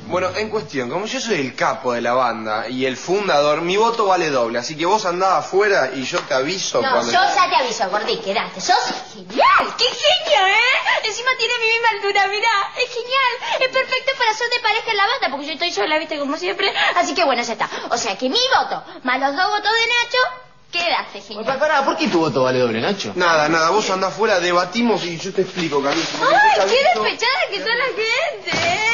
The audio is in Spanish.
Bueno, en cuestión, como yo soy el capo de la banda y el fundador, mi voto vale doble. Así que vos andá afuera y yo te aviso no, cuando... yo ya te aviso, Gordi, quedate. Sos genial. ¡Qué genio, Encima tiene mi misma altura, mirá. Es genial. Es perfecto para ser de pareja en la banda, porque yo estoy sola, viste, como siempre. Así que bueno, ya está. O sea que mi voto, más los 2 votos de Nacho, quedaste genial. Pará, ¿por qué tu voto vale doble, Nacho? Nada, vos andá afuera, debatimos y yo te explico, Camilo. ¡Ay, qué despechada que son la gente,